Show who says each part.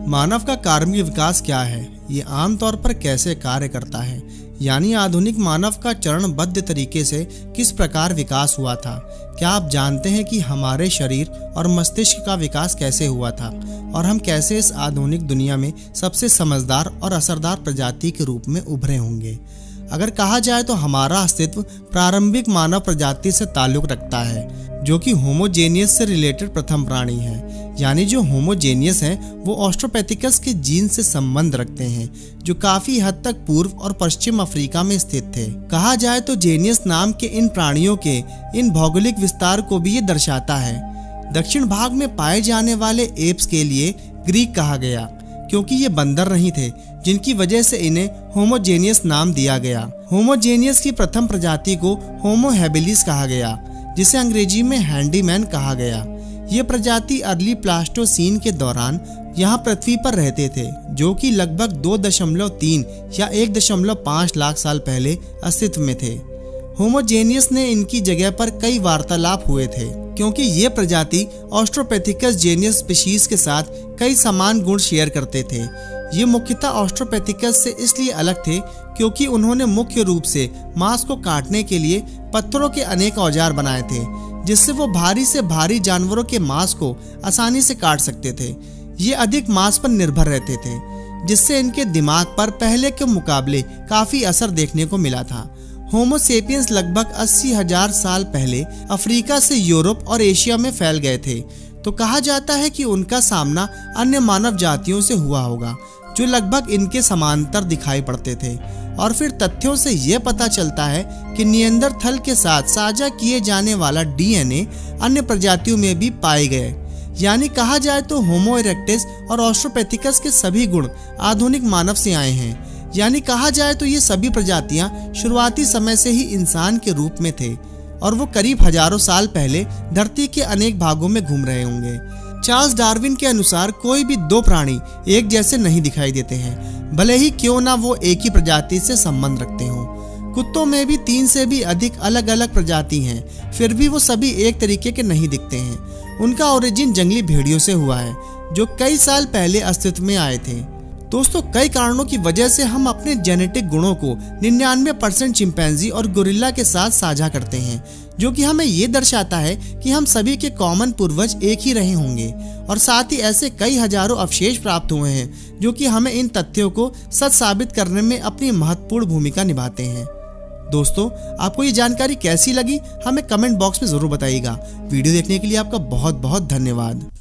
Speaker 1: मानव का कार्मिक विकास क्या है, ये आमतौर पर कैसे कार्य करता है, यानी आधुनिक मानव का चरणबद्ध तरीके से किस प्रकार विकास हुआ था। क्या आप जानते हैं कि हमारे शरीर और मस्तिष्क का विकास कैसे हुआ था और हम कैसे इस आधुनिक दुनिया में सबसे समझदार और असरदार प्रजाति के रूप में उभरे होंगे। अगर कहा जाए तो हमारा अस्तित्व प्रारंभिक मानव प्रजाति से ताल्लुक रखता है, जो कि होमोजेनियस से रिलेटेड प्रथम प्राणी है। यानी जो होमोजेनियस हैं वो ऑस्ट्रोपैथिकस के जीन से संबंध रखते हैं, जो काफी हद तक पूर्व और पश्चिम अफ्रीका में स्थित थे। कहा जाए तो जेनियस नाम के इन प्राणियों के इन भौगोलिक विस्तार को भी ये दर्शाता है। दक्षिण भाग में पाए जाने वाले एप्स के लिए ग्रीक कहा गया, क्योंकि ये बंदर नहीं थे, जिनकी वजह से इन्हें होमोजेनियस नाम दिया गया। होमोजेनियस की प्रथम प्रजाति को होमो हैबिलिस कहा गया, जिसे अंग्रेजी में हैंडीमैन कहा गया। ये प्रजाति अर्ली प्लास्टोसीन के दौरान यहाँ पृथ्वी पर रहते थे, जो कि लगभग 2.3 या 1.5 लाख साल पहले अस्तित्व में थे। होमोजेनियस ने इनकी जगह पर कई वार्तालाप हुए थे, क्योंकि ये प्रजाति ऑस्ट्रोपैथिकस जेनियस स्पीशीज के साथ कई समान गुण शेयर करते थे। ये मुख्यतः ऑस्ट्रोपैथिकस से इसलिए अलग थे क्योंकि उन्होंने मुख्य रूप से मांस को काटने के लिए पत्थरों के अनेक औजार बनाए थे, जिससे वो भारी से भारी जानवरों के मांस को आसानी से काट सकते थे। ये अधिक मांस पर निर्भर रहते थे, जिससे इनके दिमाग पर पहले के मुकाबले काफी असर देखने को मिला था। होमो सेपियंस लगभग 80,000 साल पहले अफ्रीका से यूरोप और एशिया में फैल गए थे, तो कहा जाता है कि उनका सामना अन्य मानव जातियों से हुआ होगा, जो लगभग इनके समांतर दिखाई पड़ते थे। और फिर तथ्यों से यह पता चलता है कि निएंडरथल के साथ साझा किए जाने वाला डीएनए अन्य प्रजातियों में भी पाए गए। यानी कहा जाए तो होमो इरेक्टस और ऑस्ट्रोपैथिकस के सभी गुण आधुनिक मानव से आए हैं। यानी कहा जाए तो ये सभी प्रजातियां शुरुआती समय से ही इंसान के रूप में थे और वो करीब हजारों साल पहले धरती के अनेक भागों में घूम रहे होंगे। चार्ल्स डार्विन के अनुसार कोई भी दो प्राणी एक जैसे नहीं दिखाई देते हैं, भले ही क्यों ना वो एक ही प्रजाति से संबंध रखते हों। कुत्तों में भी 3 से भी अधिक अलग अलग प्रजाति हैं, फिर भी वो सभी एक तरीके के नहीं दिखते हैं। उनका ओरिजिन जंगली भेड़ियों से हुआ है, जो कई साल पहले अस्तित्व में आए थे। दोस्तों, कई कारणों की वजह से हम अपने जेनेटिक गुणों को 99% चिंपैंजी और गोरिल्ला के साथ साझा करते हैं, जो कि हमें ये दर्शाता है कि हम सभी के कॉमन पूर्वज एक ही रहे होंगे। और साथ ही ऐसे कई हजारों अवशेष प्राप्त हुए हैं, जो कि हमें इन तथ्यों को सच साबित करने में अपनी महत्वपूर्ण भूमिका निभाते हैं। दोस्तों, आपको ये जानकारी कैसी लगी हमें कमेंट बॉक्स में जरूर बताइएगा। वीडियो देखने के लिए आपका बहुत बहुत धन्यवाद।